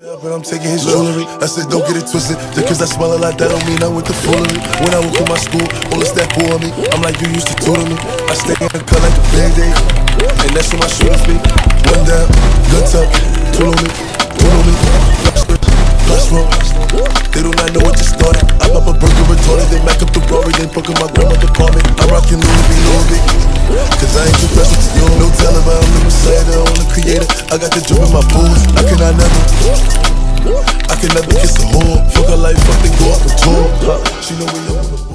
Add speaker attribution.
Speaker 1: But I'm taking his jewelry. I said don't get it twisted. Just cause I smell a lot, that don't mean I'm with the foolery. When I walk in my school, all the staff pull on me. I'm like, you used to tutor me. I stay in the cut like a Band-Aid, and that's where my shooters be. One down, guns up, tool on me, plus roll. They do not know what just started. I pop a burger retarded, they back up the Rory, they book in my grandma's apartment. I'm rockin' Louis V, cause I ain't too special to you. No telling, but I'm the Messiah, I'm the creator. I got the drip in my boots, I can never kiss a whore. Fuck her life, fuck they go off a tour. She know we live on the